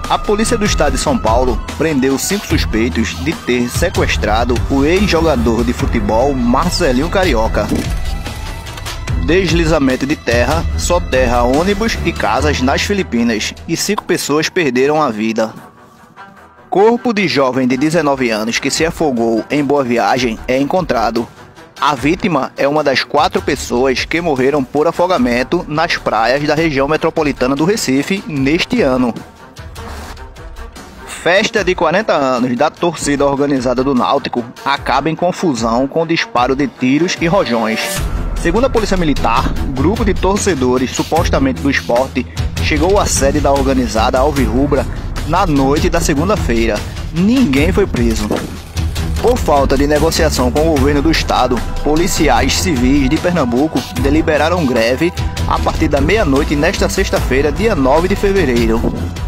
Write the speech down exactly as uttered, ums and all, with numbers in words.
A polícia do estado de São Paulo prendeu cinco suspeitos de ter sequestrado o ex-jogador de futebol Marcelinho Carioca. Deslizamento de terra soterra ônibus e casas nas Filipinas e cinco pessoas perderam a vida. Corpo de jovem de dezenove anos que se afogou em Boa Viagem é encontrado. A vítima é uma das quatro pessoas que morreram por afogamento nas praias da região metropolitana do Recife neste ano. Festa de quarenta anos da torcida organizada do Náutico acaba em confusão com disparo de tiros e rojões. Segundo a Polícia Militar, grupo de torcedores supostamente do esporte chegou à sede da organizada alvirrubra na noite da segunda-feira. Ninguém foi preso. Por falta de negociação com o governo do estado, policiais civis de Pernambuco deliberaram greve a partir da meia-noite nesta sexta-feira, dia nove de fevereiro.